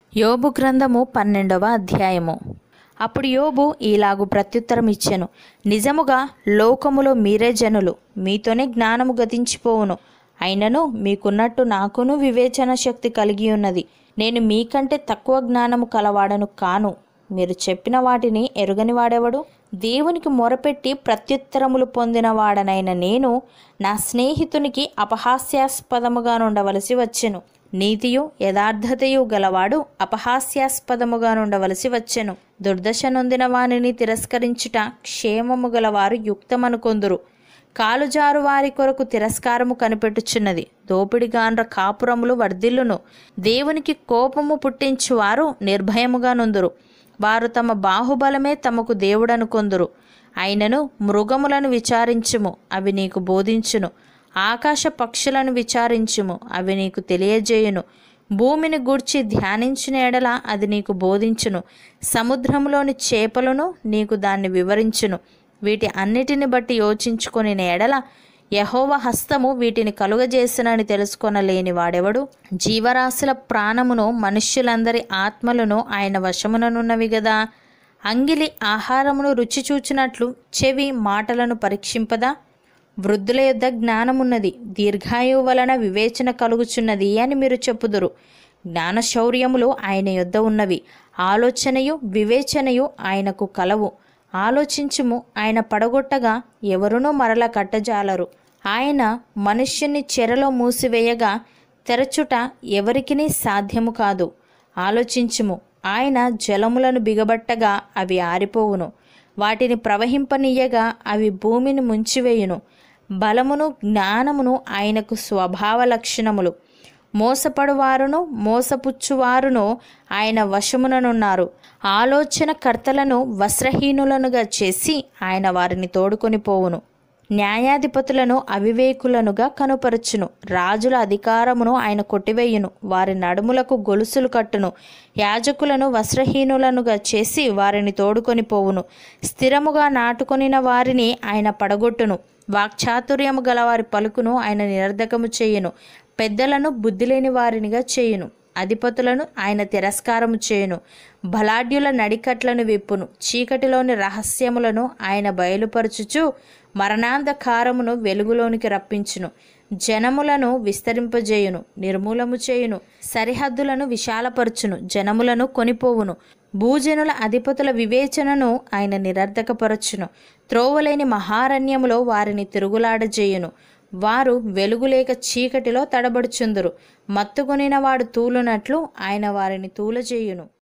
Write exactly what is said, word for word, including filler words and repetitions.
యోబు గ్రంథము పన్నెండవ అధ్యాయము. అప్పుడు యోబు ఈలాగు ప్రత్యుత్తరం ఇచ్చెను. నిజముగా లోకములో మీరే జనులు, మీతోనే జ్ఞానము గతించిపోవును. అయినను మీకున్నట్టు నాకును వివేచన శక్తి కలిగి ఉన్నది. నేను మీకంటే తక్కువ జ్ఞానము కలవాడను కాను. మీరు చెప్పిన వాటిని ఎరుగని వాడెవడు? దేవునికి మొరపెట్టి ప్రత్యుత్తరములు పొందిన వాడనైన నేను నా స్నేహితునికి అపహాస్యాస్పదముగా నుండవలసి వచ్చెను. నీతియు యథార్థతయు గలవాడు అపహాస్యాస్పదముగా నుండవలసి వచ్చెను. దుర్దశ నొందిన వానిని తిరస్కరించుట క్షేమము గలవారు యుక్తమనుకొందురు. కాలుజారు వారి కొరకు తిరస్కారము కనిపెట్టుచున్నది. దోపిడిగాండ్ర కాపురములు వర్ధిల్లును. దేవునికి కోపము పుట్టించువారు నిర్భయముగా నుందురు. వారు తమ బాహుబలమే తమకు దేవుడనుకొందురు. అయినను మృగములను విచారించుము, అవి నీకు బోధించును. ఆకాశ పక్షులను విచారించుము, అవి నీకు తెలియజేయును. భూమిని గూర్చి ధ్యానించిన ఎడల అది నీకు బోధించును. సముద్రములోని చేపలను నీకు దాన్ని వివరించును. వీటి అన్నిటిని బట్టి యోచించుకొని ఎడల యెహోవా హస్తము వీటిని కలుగజేసినని తెలుసుకొనలేని వాడెవడు? జీవరాశుల ప్రాణమును మనుష్యులందరి ఆత్మలను ఆయన వశముననున్నవి గదా. అంగిలి ఆహారమును రుచి చూచినట్లు చెవి మాటలను పరీక్షింపదా? వృద్ధుల యొద్ద జ్ఞానమున్నది, దీర్ఘాయువు వలన వివేచన కలుగుచున్నది అని మీరు చెప్పుదురు. జ్ఞానశౌర్యములు ఆయన యొద్ద ఉన్నవి, ఆలోచనయు వివేచనయు ఆయనకు కలవు. ఆలోచించుము, ఆయన పడగొట్టగా ఎవరునూ మరల కట్టజాలరు. ఆయన మనుష్యుని చెరలో మూసివేయగా తెరచుట ఎవరికిని సాధ్యము కాదు. ఆలోచించుము, ఆయన జలములను బిగబట్టగా అవి ఆరిపోవును. వాటిని ప్రవహింపనీయగా అవి భూమిని ముంచివేయును. బలమును జ్ఞానమును ఆయనకు స్వభావ లక్షణములు. మోసపడువారును మోసపుచ్చువారును ఆయన వశముననున్నారు. ఆలోచన కర్తలను వస్త్రహీనులనుగా చేసి ఆయన వారిని తోడుకొని పోవును. న్యాయాధిపతులను అవివేకులనుగా కనుపరచును. రాజుల అధికారమును ఆయన కొట్టివేయును. వారి నడుములకు గొలుసులు కట్టును. యాజకులను వస్త్రహీనులనుగా చేసి వారిని తోడుకొని పోవును. స్థిరముగా నాటుకొనిన వారిని ఆయన పడగొట్టును. వాక్చాతుర్యము గలవారి పలుకును ఆయన నిరర్ధకము చేయును. పెద్దలను బుద్ధిలేని వారినిగా చేయును. అధిపతులను ఆయన తిరస్కారము చేయును. బలాఢ్యుల నడికట్లను విప్పును. చీకటిలోని రహస్యములను ఆయన బయలుపరచుచు మరణాంధకారమును వెలుగులోనికి రప్పించును. జనములను విస్తరింపజేయును, నిర్మూలము చేయును. సరిహద్దులను విశాలపరచును, జనములను కొనిపోవును. భూజనుల అధిపతుల వివేచనను ఆయన నిరర్ధకపరచును. త్రోవలేని మహారణ్యములో వారిని తిరుగులాడజేయును. వారు వెలుగులేక చీకటిలో తడబడుచుందురు. మత్తుకొనిన వాడు తూలునట్లు ఆయన వారిని తూలజేయును.